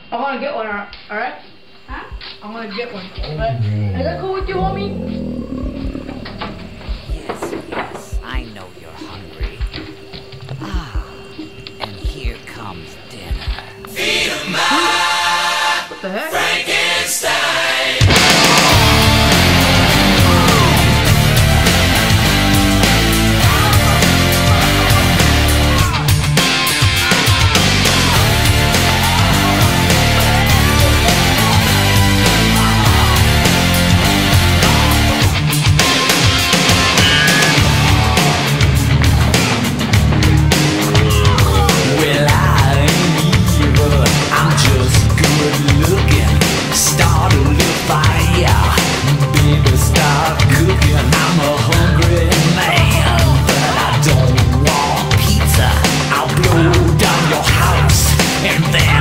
I'm gonna get one, alright? Huh? I'm gonna get one. Right? Is that cool with you, homie? Yes, yes, I know you're hungry. Ah, and here comes dinner. What the heck? Well, I ain't evil, I'm just good looking. Start a little fire, baby, start cooking. I'm a hungry man, but I don't want pizza. I'll blow down your house, and then